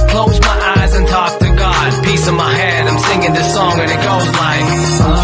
Close my eyes and talk to God. Peace in my head, I'm singing this song and it goes like